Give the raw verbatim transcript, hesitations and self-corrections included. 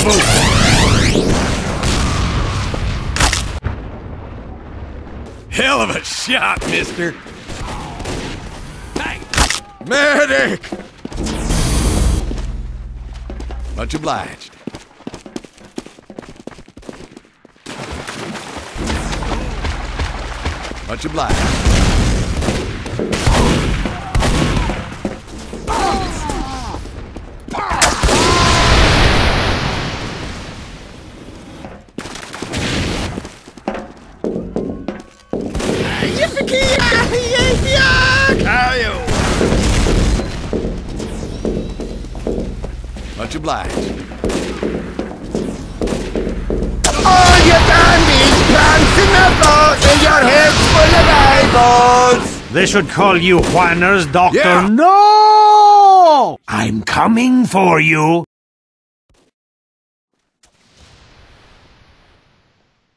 boot. Hell of a shot, mister. Hey. Medic! Much obliged. Much obliged. Much obliged. All you dandies, plants in the boat, and your heads full of eyeballs. They should call you whiners, Doctor. Yeah. No! I'm coming for you.